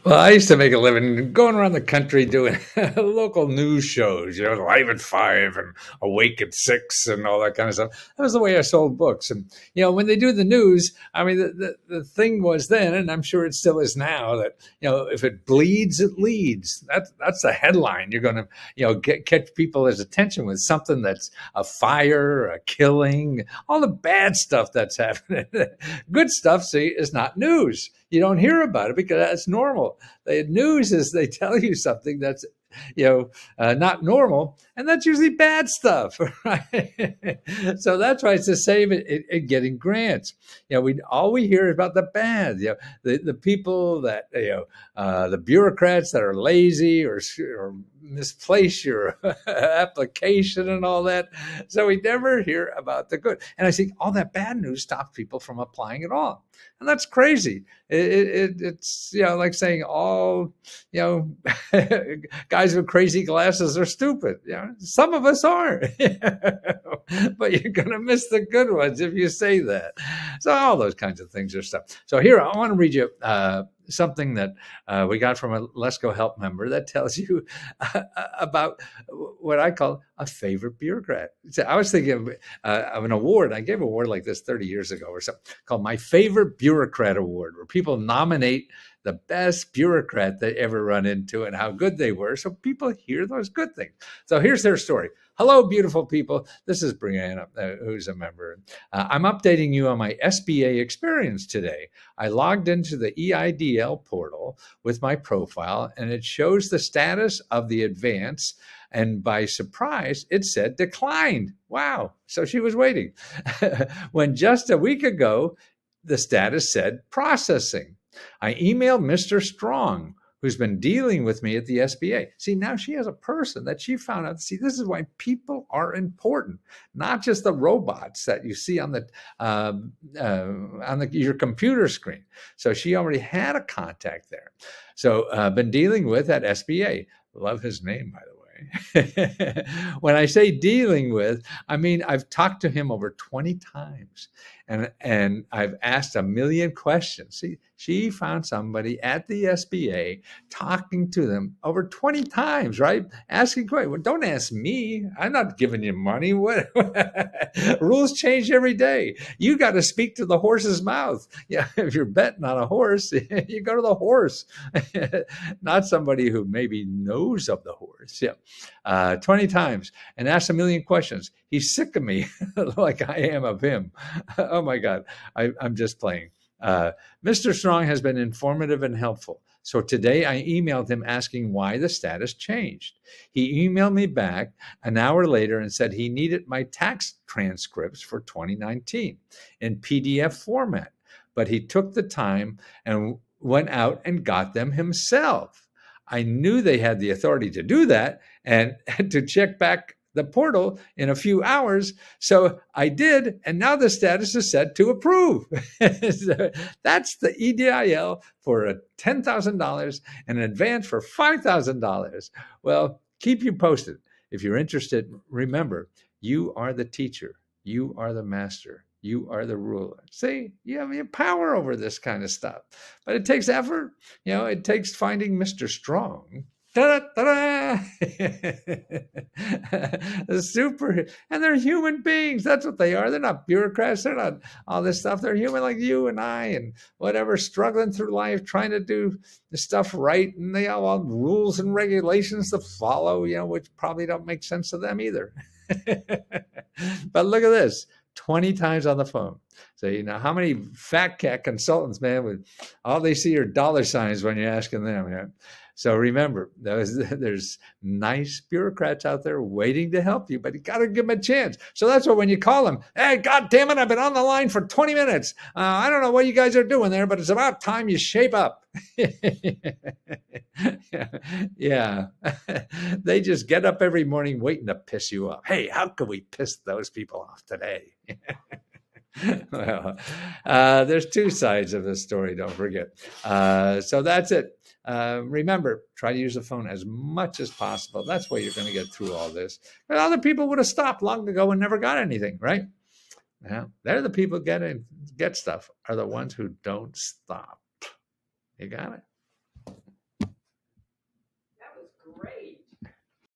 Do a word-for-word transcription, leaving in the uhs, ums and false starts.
Well, I used to make a living going around the country doing local news shows, you know, Live at Five and Awake at Six and all that kind of stuff. That was the way I sold books. And, you know, when they do the news, I mean, the, the, the thing was then, and I'm sure it still is now, that, you know, if it bleeds, it leads. That's, that's the headline. You're going to, you know, get, catch people's attention with something that's a fire, a killing, all the bad stuff that's happening. Good stuff, see, is not news. You don't hear about it because that's normal. The news is they tell you something that's, you know, uh, not normal, and that's usually bad stuff, right? So that's why it's the same in, in, in getting grants. You know, we all we hear is about the bad. You know, the the people that, you know, uh, the bureaucrats that are lazy or, or misplace your application and all that. So we never hear about the good. And I think all that bad news stops people from applying at all. And that's crazy. It, it, it's, you know, like saying all, you know, guys with crazy glasses are stupid. You know, some of us are, but you're going to miss the good ones if you say that. So all those kinds of things are stuff. So here, I want to read you uh, something that uh, we got from a Let's Go Help member that tells you uh, about what I call a favorite bureaucrat. So I was thinking of, uh, of an award. I gave an award like this thirty years ago or something called My Favorite Bureaucrat Award, where people nominate the best bureaucrat they ever run into and how good they were, so people hear those good things. So here's their story. Hello, beautiful people. This is Brianna, uh, who's a member. Uh, I'm updating you on my S B A experience today. I logged into the E I D L portal with my profile, and it shows the status of the advance. And by surprise, it said declined. Wow. So she was waiting. When just a week ago, the status said processing. I emailed Mister Strong, who's been dealing with me at the S B A. See, now she has a person that she found out. See, this is why people are important, not just the robots that you see on the uh, uh, on the, your computer screen. So she already had a contact there. So uh, been dealing with at S B A. Love his name, by the way. When I say dealing with, I mean, I've talked to him over twenty times and, and I've asked a million questions. See, she found somebody at the S B A talking to them over twenty times, right? Asking questions. Well, don't ask me. I'm not giving you money. What rules change every day. You got to speak to the horse's mouth. Yeah, if you're betting on a horse, you go to the horse, not somebody who maybe knows of the horse. Yeah. Uh, twenty times and asked a million questions. He's sick of me like I am of him. Oh my God. I, I'm just playing. Uh, Mister Strong has been informative and helpful. So today I emailed him asking why the status changed. He emailed me back an hour later and said he needed my tax transcripts for twenty nineteen in P D F format, but he took the time and went out and got them himself. I knew they had the authority to do that and to check back the portal in a few hours. So I did, and now the status is set to approve. So that's the E D I L for a ten thousand dollars and an advance for five thousand dollars. Well, keep you posted. If you're interested, remember, you are the teacher. You are the master. You are the ruler. See, you have your power over this kind of stuff. But it takes effort. You know, it takes finding Mister Strong. Ta-da, the super, and they're human beings. That's what they are. They're not bureaucrats. They're not all this stuff. They're human like you and I and whatever, struggling through life, trying to do the stuff right. And they have all rules and regulations to follow, you know, which probably don't make sense to them either. But look at this. twenty times on the phone. So, you know, how many fat cat consultants, man, with all they see are dollar signs when you're asking them. You know? So remember, there's, there's nice bureaucrats out there waiting to help you, but you got to give them a chance. So that's why when you call them, hey, God damn it, I've been on the line for twenty minutes. Uh, I don't know what you guys are doing there, but it's about time you shape up. Yeah. They just get up every morning waiting to piss you off. Hey, how can we piss those people off today? Well, uh, there's two sides of the story, don't forget. Uh, so that's it. Uh, remember, try to use the phone as much as possible. That's why you're going to get through all this. But other people would have stopped long ago and never got anything, right? Yeah, they're the people getting get stuff, are the ones who don't stop. You got it?